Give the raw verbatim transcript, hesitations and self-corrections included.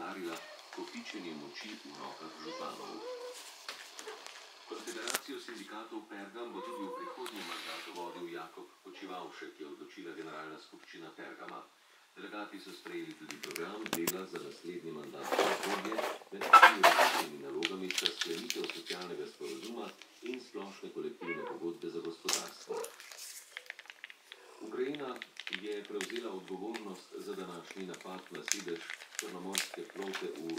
poudarila kopičenje moči v rokah županov. Konfederacijo sindikatov Pergam bo tudi v prihodnjem mandatu vodil Jakob Počivavšek, je odločila generalna skupščina Pergama. Delegati so sprejeli tudi program dela za naslednji mandat prihodnje, med prioritetnimi nalogami sta sklenitev socialnega sporazuma in splošne kolektivne pogodbe za gospodarstvo. Ukrajina je prevzela odgovornost za današnji napad na sedež črnomorske flote v